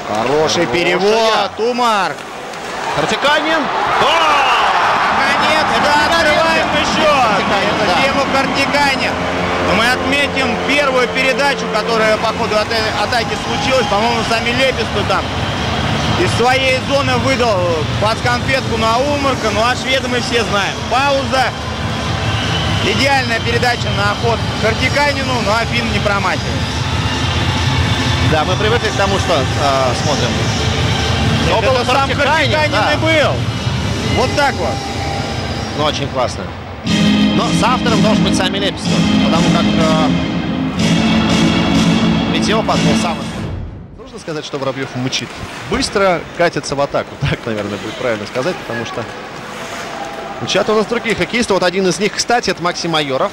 Хороший перевод. Умар. Картиканин. Наконец, да, открываем счет. Это Тему Картиканин. Но мы отметим первую передачу, которая по ходу атаки случилась. По-моему, сами Лепесту там из своей зоны выдал под конфетку на Умарка. Ну а шведа мы все знаем. Пауза. Идеальная передача на ход Картиканину, ну а финн не промахивает. Да, мы привыкли к тому, что смотрим. Это сам Картиканин да. И был. Вот так вот. Ну, очень классно. Но с автором должен быть сами Лепесту, потому как Питье подбил сам. Нужно сказать, что Воробьев мычит. Быстро катится в атаку. Так, наверное, будет правильно сказать, потому что мчат у нас другие хоккеисты. Вот один из них, кстати, это Максим Майоров.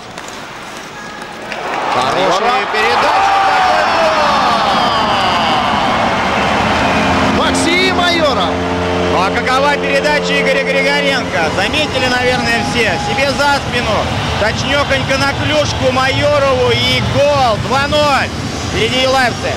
Хорошая передача. Максим Майоров. Ну а какова передача Игоря Григоренко? Заметили, наверное, все. Себе за спину. Точнёхонько на клюшку Майорову и гол. 2-0. Впереди Елаевцы.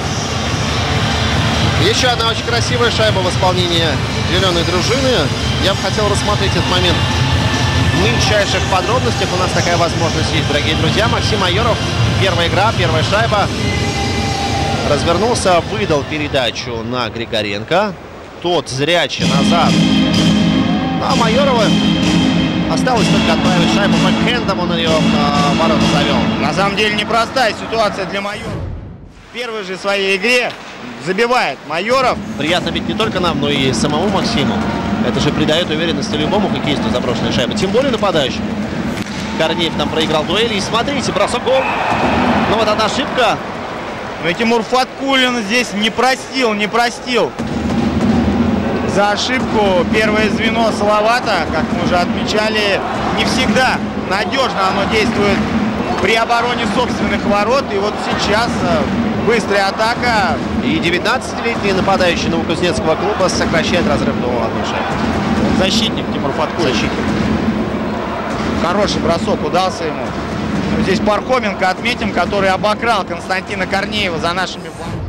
Еще одна очень красивая шайба в исполнении зеленой дружины. Я бы хотел рассмотреть этот момент в мельчайших подробностях. У нас такая возможность есть, дорогие друзья. Максим Майоров. Первая игра, первая шайба. Развернулся, выдал передачу на Григоренко. Тот зрячий назад. Ну, а Майорова осталось только отправить шайбу бэкхендом. Он ее в ворота завел. На самом деле непростая ситуация для Майорова. В первой же своей игре забивает Майоров. Приятно ведь не только нам, но и самому Максиму. Это же придает уверенности любому хоккеисту заброшенной шайбы. Тем более нападающему. Корнеев там проиграл дуэль. И смотрите, бросок гол. Ну вот одна ошибка. Но Тимур Фаткулин здесь не простил. За ошибку первое звено Салавата, как мы уже отмечали, не всегда надежно оно действует при обороне собственных ворот. И вот сейчас быстрая атака. И 19-летний нападающий Новокузнецкого клуба сокращает разрыв до одной шайбы. Защитник Тимур Фаткулин. Хороший бросок удался ему. Здесь Пархоменко отметим, который обокрал Константина Корнеева за нашими воротами.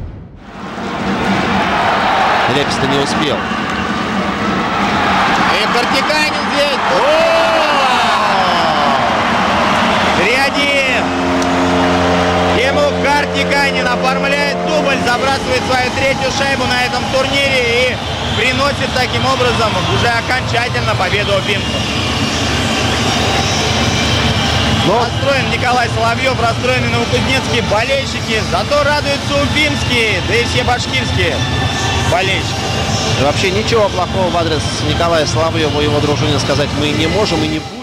Лепеста не успел. И Картиканин здесь. 3-1. Тему Картиканин оформляет дубль, забрасывает свою третью шайбу на этом турнире и приносит таким образом уже окончательно победу финнцев. Расстроен Николай Соловьев, расстроены новокузнецкие болельщики. Зато радуются уфимские, да и все башкирские болельщики. И вообще ничего плохого в адрес Николая Соловьева и его дружины сказать мы не можем и не будем.